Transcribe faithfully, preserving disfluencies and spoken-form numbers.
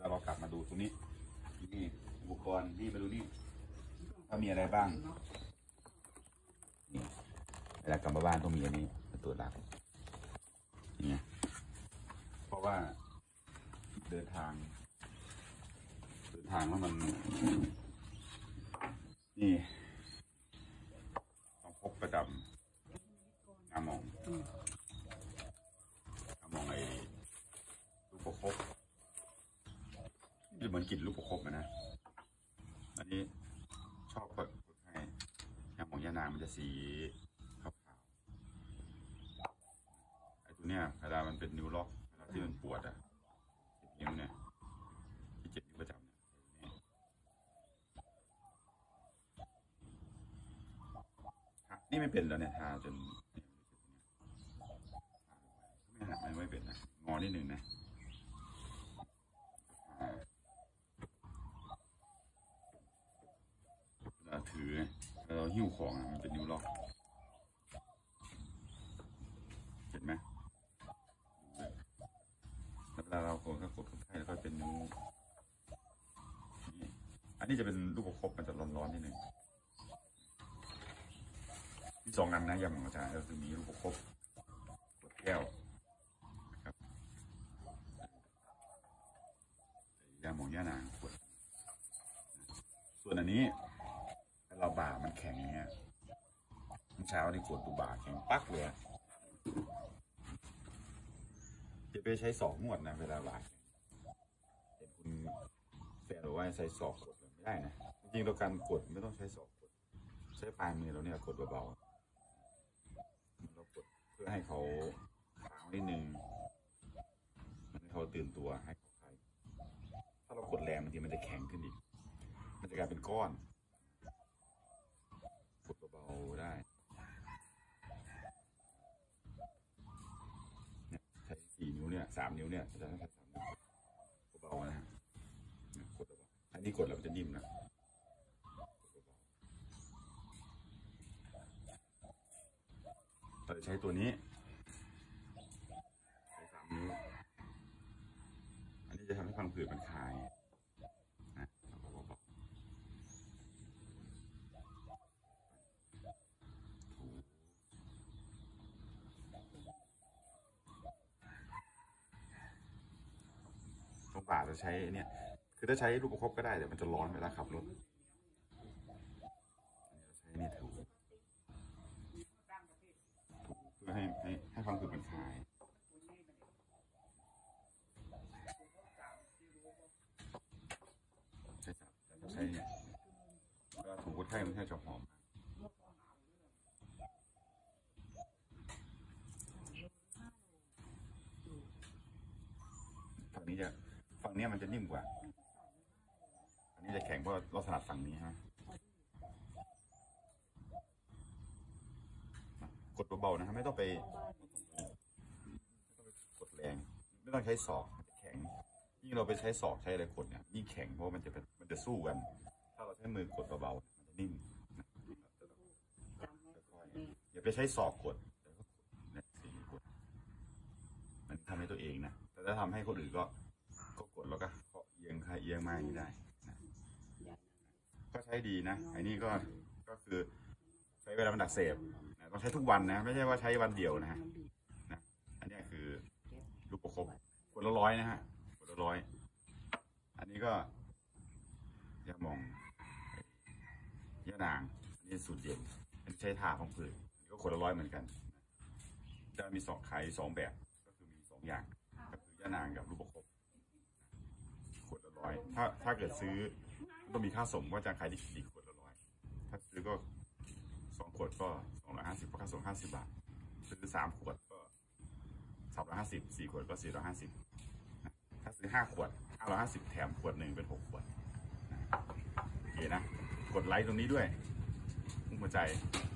ลาเรากลับมาดูตรงนี้นี่อุปกรณ์นี่มาดูนี่ถ้ามีอะไรบ้างนี่เวลากลับมาบ้านต้องมีอันนี้เป็นตัวหลักนี่เพราะว่าเดินทางเดินทางแล้วมันนี่ต้องพกประจำงามองงามองไอ้ลูกประคบนี่เหมือนกลิ่นลูกประคบนะอันนี้ชอบเปิดให้งามองยานางมันจะสีขาวๆไอ้ตัวเนี้ยเวลามันเป็นนิ้วล็อกเวลาที่มันปวดอ่ะนิ้วเนี่ยที่เจ็บนิ้วประจำเนี่ยนี่ไม่เป็นแล้วเนี่ยทาจนไม่หักไม่เป็นนะงอนิดหนึ่งนะเราถือเราหิ้วของมันเป็นนิ้วล็อกเห็นไหมเวลาเรากดก็กดคนไข้แล้วก็เป็นนิ้วอันนี้จะเป็นลูกประคบมันจะร้อนๆนิดหนึ่งมีสองอันนะยาหมองอาจารย์ก็คือมีลูกประคบขวดแก้วนะครับยาหมองย่านางขวดส่วนอันนี้เราบ่ามันแข็งเงี้ยเมื่อเช้านี่กดดูบ่าแข็งปักเลยจะไปใช้ศอกนวดนะเวลาบ่าเห็นคุณแฟนบอกว่าใช้ศอกกดไม่ได้นะจริงๆเราการกดไม่ต้องใช้ศอกกดใช้ปลายมือเราเนี่ยกดเบาๆเรากดเพื่อให้เขาค้างนิดนึงให้เขาตื่นตัวให้เขาคลายถ้าเรากดแรงบางทีมันจะแข็งขึ้นอีกมันจะกลายเป็นก้อนกดเบาๆได้เนี่ยใช้สี่นิ้วเนี่ยสามนิ้วเนี่ยจะต้องใช้สามนิ้วเบาๆนะฮะกดเบาอันนี้กดแล้วมันจะนิ่มนะเราจะใช้ตัวนี้ใช้สามนิ้วอันนี้จะทำให้พังผืดมันคลายนะตรงบ่าจะใช้เนี่ยคือถ้าใช้ลูกประคบก็ได้แต่มันจะร้อนเวลาขับรถใช้นี่ถูเพื่อให้ให้ให้ความคือมันคลายใช่ครับแต่ใช้เนี่ยเวลาถูคนไข้มันแค่จะหอมฝั่งนี้จะฝั่งนี้มันจะนิ่มกว่าอันนี้จะแข็งเพราะเราถนัดฝั่งนี้ฮะกดเบาๆนะครับไม่ต้องไปกดแรงไม่ต้องใช้ศอกแข็งยิ่งเราไปใช้ศอกใช้อะไรกดเนี่ยยิ่งแข็งเพราะมันจะเป็นมันจะสู้กันถ้าเราใช้มือกดเบาๆมันจะนิ่มอย่าไปใช้ศอกกดเนี่ยสีกดมันทำให้ตัวเองนะแต่ถ้าทำให้คนอื่นก็ก็กดแล้วก็เอียงใครเอียงมาอย่างนี้ได้นะก็ใช้ดีนะไอ้นี่ก็ก็คือใช้เวลามันดักเสพต้องใช้ทุกวันนะไม่ใช่ว่าใช้วันเดียวนะฮะนะอันนี้คือลูกประคบขวดละร้อยนะฮะขวดละร้อยอันนี้ก็ยาหม่องยานางอันนี้สูตรเย็นอันนี้ใช้ทาของผืนก็ขวดละร้อยเหมือนกันจะมีสองขายสองแบบก็คือมีสองอย่างก็คือยานางกับลูกประคบขวดละร้อยถ้าถ้าเกิดซื้อต้องมีค่าส่งว่าจะขายดีขวดละร้อยถ้าซื้อก็สองขวดก็สองร้อยห้าสิบค่าส่งห้าสิบบาทซื้อสามขวดก็สามร้อยห้าสิบสี่ขวดก็สี่ร้อยห้าสิบถ้าซื้อห้าขวดห้าร้อยห้าสิบแถมขวดหนึ่งเป็นหกขวดโอเคนะกดไลค์ตรงนี้ด้วยหัวใจ